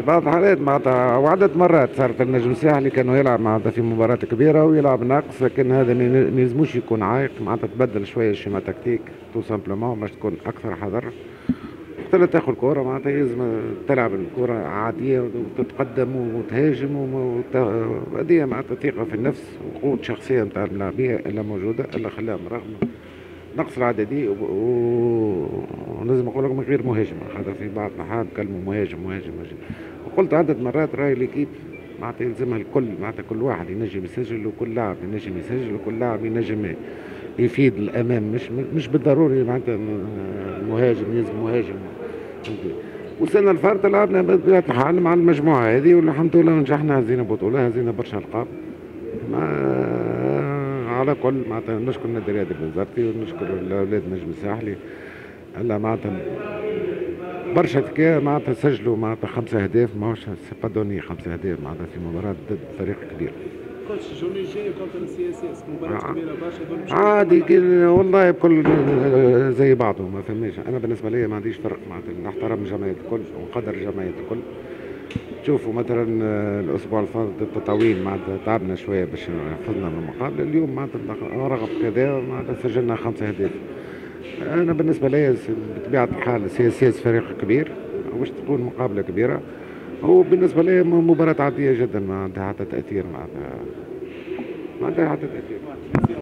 بعض الحالات معناتها وعدة مرات صارت النجم الساحلي كانوا يلعب معناتها في مباراة كبيرة ويلعب ناقص، لكن هذا ما يلزموش يكون عايق، معناتها تبدل شوية الشيما تكتيك تو سامبلومون باش تكون أكثر حذر. وقت اللي تاخذ الكرة معناتها يلزم تلعب الكرة عادية وتتقدم وتهاجم هذه معناتها ثقة في النفس وقوة شخصية نتاع اللاعبية إلا موجودة، إلا خلاهم رغم نقص العددي ولازم نقول لكم غير مهاجم، خاطر في بعض الأحيان كلمة مهاجم مهاجم مهاجم. وقلت عدة مرات راهي ليكيب معناتها يلزمها الكل، معناتها كل واحد ينجم يسجل وكل لاعب ينجم يسجل وكل لاعب ينجم يفيد الأمام، مش بالضروري معناتها مهاجم يلزم مهاجم. وصلنا الفرد لعبنا بطبيعة الحال مع المجموعة هذه والحمد لله نجحنا، هزينا بطولة هزينا برشا ألقاب. على كل معناتها نشكر نادي رياضي بنزرتي ونشكر الاولاد النجم الساحلي، الا معناتها برشا ذكاء معناتها سجلوا معناتها 5 أهداف، ماهوش سي با دوني 5 أهداف معناتها في مباراة ضد فريق كبير. كوتش الجولة الجاية كونتر السي اس اس مباراة كبيرة برشا عادي والله بكل زي بعضه ما فهمنيش. انا بالنسبة لي ما عنديش فرق معناتها نحترم جمعية الكل ونقدر جمعية الكل. تشوفوا مثلا الاسبوع الفاضل ضد تطاوين معناتها تعبنا شويه باش فزنا من المقابله، اليوم معناتها رغم كذا معناتها سجلنا 5 أهداف. انا بالنسبه لي بطبيعه الحال سياسيس فريق كبير واش تكون مقابله كبيره، وبالنسبه لي مباراه عاديه جدا ما عندها حتى تاثير، ما عندها حتى تاثير.